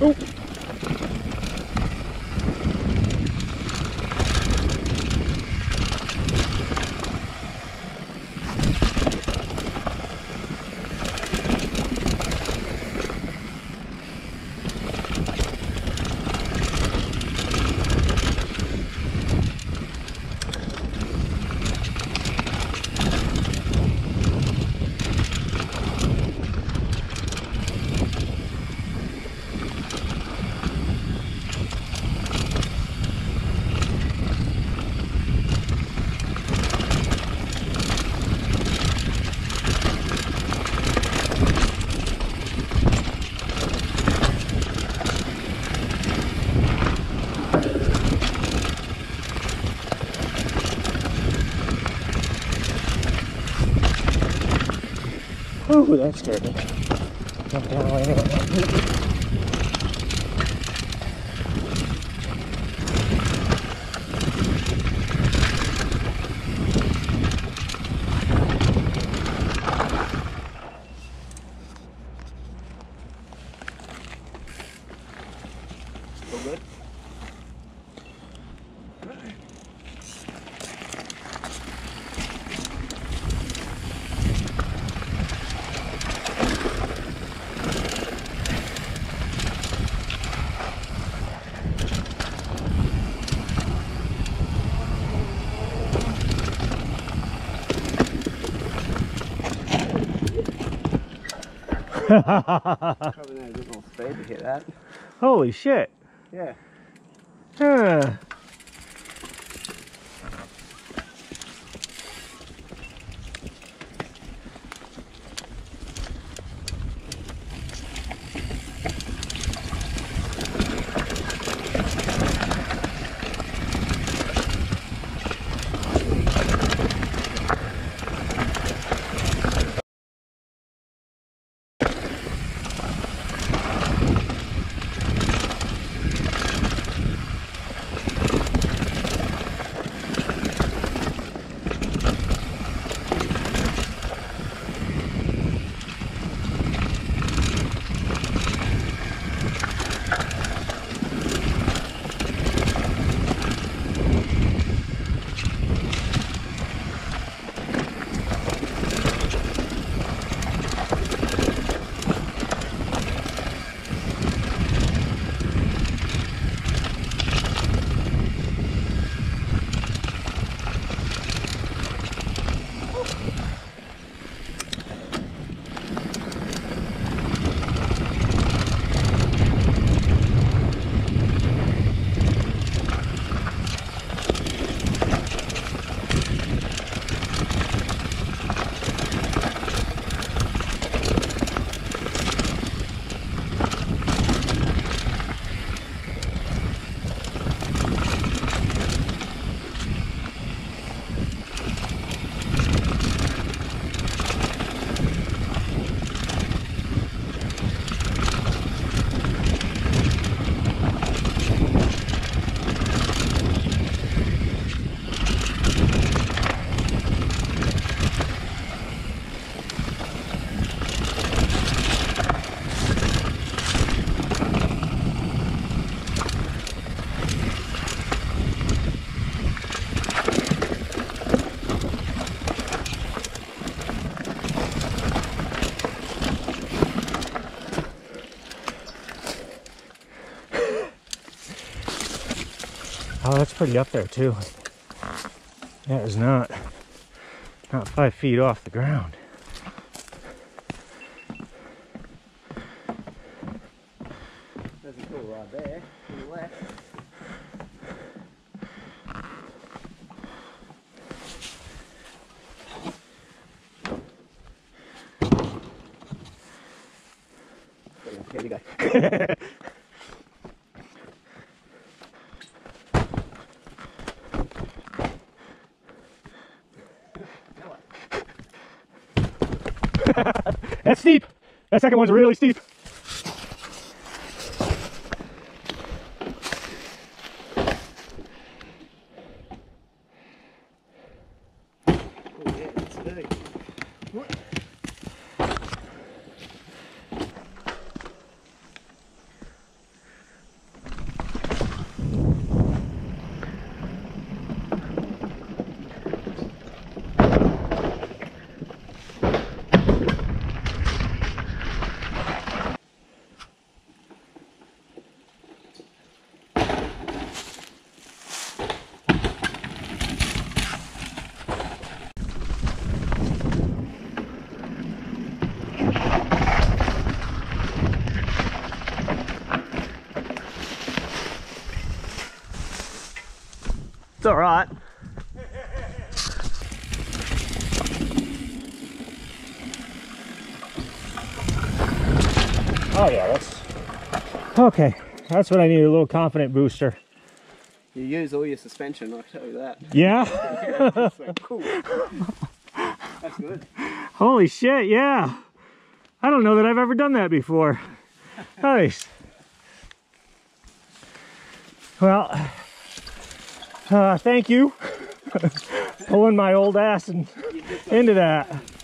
Oh. Ooh, that scared me. Jump down the lane. Still good? Probably not a good little spade to hit that. Holy shit. Yeah. Oh, that's pretty up there too. That is not 5 feet off the ground. There's a cool rod there to the left. Here we go. That's steep. That second one's really steep. Oh yeah, it's big. What? 'Cause It's all right. Oh yeah, that's okay. That's what I need, a little confident booster. You use all your suspension, I'll tell you that. Yeah? Yeah, it's like, cool. That's good. Holy shit, yeah. I don't know that I've ever done that before. Nice. Well, thank you. Pulling my old ass into that.